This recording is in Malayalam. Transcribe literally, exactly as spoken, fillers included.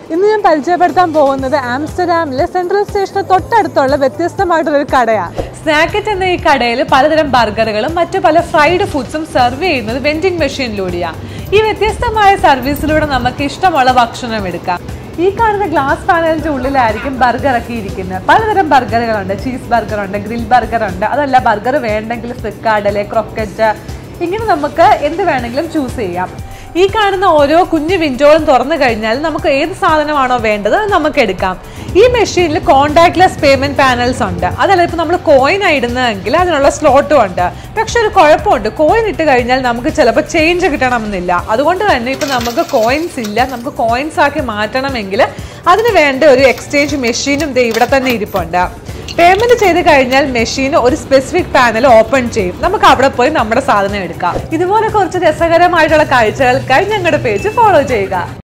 ഇന്ന് ഞാൻ പരിചയപ്പെടുത്താൻ പോകുന്നത് ആംസ്റ്റർഡാമിലെ സെൻട്രൽ സ്റ്റേഷന് തൊട്ടടുത്തുള്ള വ്യത്യസ്തമായിട്ടുള്ളൊരു കടയാണ്. സ്നാക്കറ്റ് എന്ന ഈ കടയിൽ പലതരം ബർഗറുകളും മറ്റു പല ഫ്രൈഡ് ഫുഡ്സും സെർവ് ചെയ്യുന്നത് വെൻഡിങ് മെഷീനിലൂടെയാണ്. ഈ വ്യത്യസ്തമായ സർവീസിലൂടെ നമുക്ക് ഇഷ്ടമുള്ള ഭക്ഷണം എടുക്കാം. ഈ കാണുന്ന ഗ്ലാസ് പാനലിന്റെ ഉള്ളിലായിരിക്കും ബർഗർ ഒക്കെ ഇരിക്കുന്നത്. പലതരം ബർഗറുകളുണ്ട്. ചീസ് ബർഗർ ഉണ്ട്, ഗ്രിൽ ബർഗർ ഉണ്ട്. അതല്ല ബർഗർ വേണ്ടെങ്കിൽ ഫ്രിക്കാഡല്, ക്രോക്കറ്റ്, ഇങ്ങനെ നമുക്ക് എന്ത് വേണമെങ്കിലും ചൂസ് ചെയ്യാം. ഈ കാണുന്ന ഓരോ കുഞ്ഞു വിൻഡോകളും തുറന്നു കഴിഞ്ഞാൽ നമുക്ക് ഏത് സാധനമാണോ വേണ്ടത് നമുക്ക് എടുക്കാം. ഈ മെഷീനിൽ കോണ്ടാക്ട്ലെസ് പേയ്മെന്റ് പാനൽസ് ഉണ്ട്. അതല്ല ഇപ്പം നമ്മൾ കോയിൻ ഇടുന്നതെങ്കിൽ അതിനുള്ള സ്ലോട്ടും ഉണ്ട്. പക്ഷെ ഒരു കുഴപ്പമുണ്ട്, കോയിൻ ഇട്ട് കഴിഞ്ഞാൽ നമുക്ക് ചിലപ്പോൾ ചേഞ്ച് കിട്ടണമെന്നില്ല. അതുകൊണ്ട് തന്നെ ഇപ്പം നമുക്ക് കോയിൻസ് ഇല്ല, നമുക്ക് കോയിൻസ് ആക്കി മാറ്റണമെങ്കിൽ അതിന് വേണ്ട ഒരു എക്സ്ചേഞ്ച് മെഷീനും ഇവിടെ തന്നെ ഇരിപ്പുണ്ട്. പേയ്മെന്റ് ചെയ്ത് കഴിഞ്ഞാൽ മെഷീൻ ഒരു സ്പെസിഫിക് പാനൽ ഓപ്പൺ ചെയ്യും. നമുക്ക് അവിടെ പോയി നമ്മുടെ സാധനം എടുക്കാം. ഇതുപോലെ കുറച്ച് രസകരമായിട്ടുള്ള കാഴ്ചകൾക്കായി ഞങ്ങളുടെ പേജ് ഫോളോ ചെയ്യുക.